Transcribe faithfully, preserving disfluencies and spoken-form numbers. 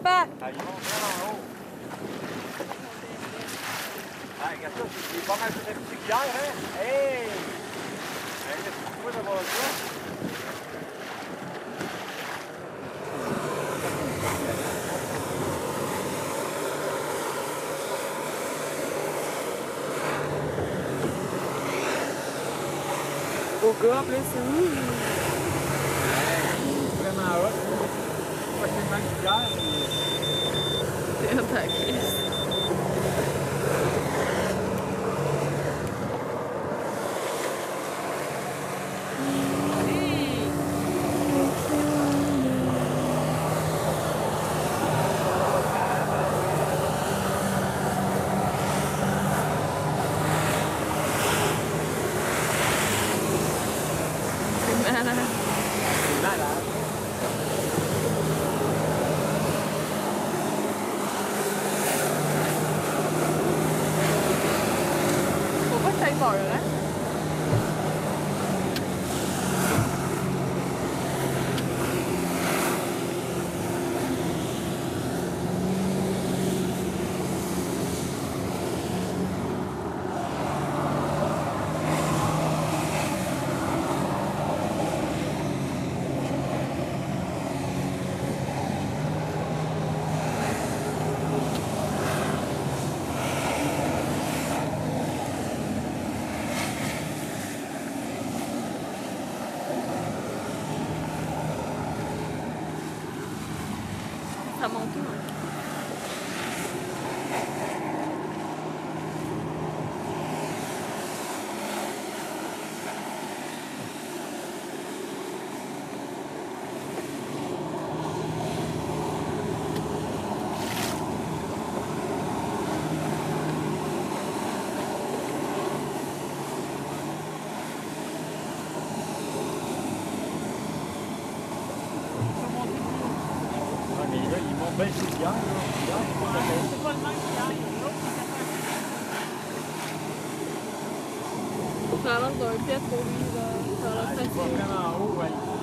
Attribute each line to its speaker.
Speaker 1: papa!
Speaker 2: Ah, ils vont vraiment en haut. Ah, regarde ça, c'est pas mal plus petit qu'hier, hein? Hey! Hey, c'est quoi d'avoir ça?
Speaker 1: Au gars, en plus, c'est où?
Speaker 2: Vraiment hot. Pas tellement qu'hier, mais...
Speaker 1: C'est hot à Christ. Faut pas que t'ailles peur, hein? Ça monte, hein?
Speaker 2: Ah, mais là, ils montent bien plus qu'hier, là. Hier, c'est pas pareil.
Speaker 3: C'est pas le même qu'hier.
Speaker 1: Ça a l'air d'un pet pour lui, là. Ça a l'air
Speaker 2: Ah, il va
Speaker 1: facile.
Speaker 2: vraiment en haut, ouais.